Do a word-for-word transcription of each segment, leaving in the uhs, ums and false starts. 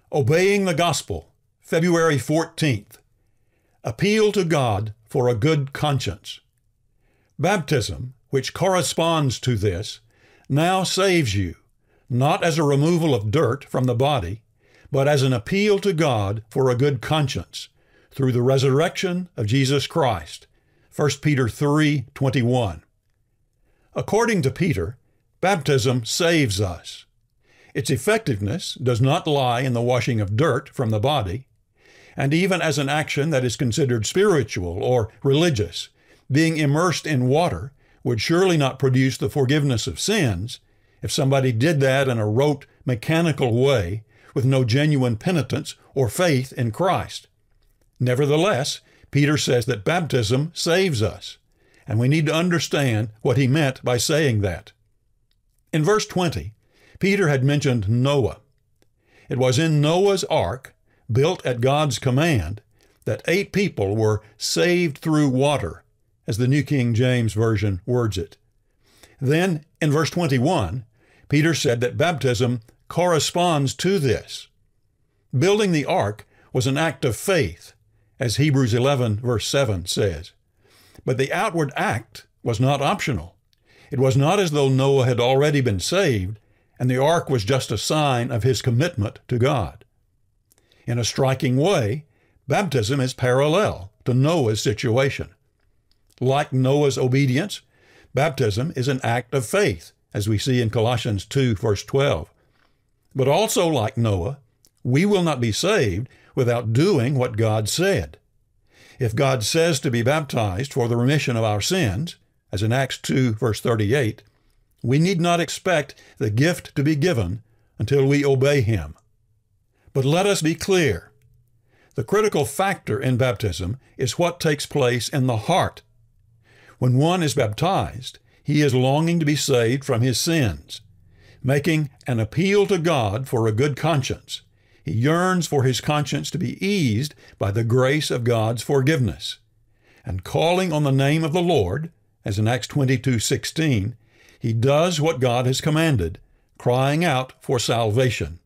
Obeying the Gospel, February fourteenth. Appeal to God for a good conscience. Baptism, which corresponds to this, now saves you, not as a removal of dirt from the body, but as an appeal to God for a good conscience, through the resurrection of Jesus Christ. First Peter three twenty-one. According to Peter, baptism saves us. Its effectiveness does not lie in the washing of dirt from the body, and even as an action that is considered spiritual or religious, being immersed in water would surely not produce the forgiveness of sins if somebody did that in a rote, mechanical way with no genuine penitence or faith in Christ. Nevertheless, Peter says that baptism saves us, and we need to understand what he meant by saying that. In verse twenty, Peter had mentioned Noah. It was in Noah's ark, built at God's command, that eight people were saved through water, as the New King James Version words it. Then, in verse twenty-one, Peter said that baptism corresponds to this. Building the ark was an act of faith, as Hebrews eleven verse seven says. But the outward act was not optional. It was not as though Noah had already been saved, and the ark was just a sign of his commitment to God. In a striking way, baptism is parallel to Noah's situation. Like Noah's obedience, baptism is an act of faith, as we see in Colossians two, verse twelve. But also like Noah, we will not be saved without doing what God said. If God says to be baptized for the remission of our sins, as in Acts two, verse thirty-eight, we need not expect the gift to be given until we obey him. But let us be clear. The critical factor in baptism is what takes place in the heart. When one is baptized, he is longing to be saved from his sins, making an appeal to God for a good conscience. He yearns for his conscience to be eased by the grace of God's forgiveness. And calling on the name of the Lord, as in Acts twenty-two sixteen, he does what God has commanded, crying out for salvation.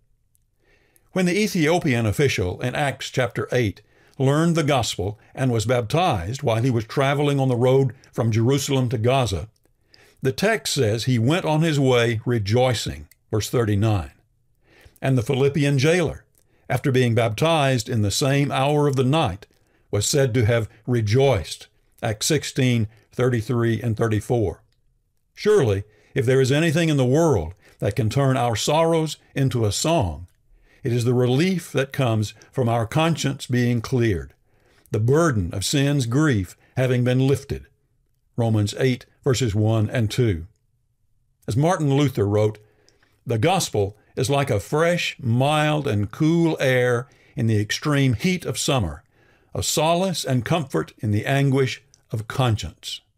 When the Ethiopian official in Acts chapter eight learned the gospel and was baptized while he was traveling on the road from Jerusalem to Gaza, the text says he went on his way rejoicing, verse thirty-nine. And the Philippian jailer, after being baptized in the same hour of the night, was said to have rejoiced, Acts sixteen thirty-three and thirty-four. Surely, if there is anything in the world that can turn our sorrows into a song, it is the relief that comes from our conscience being cleared, the burden of sin's grief having been lifted. Romans eight, verses one and two. As Martin Luther wrote, the gospel is like a fresh, mild, and cool air in the extreme heat of summer, a solace and comfort in the anguish of conscience.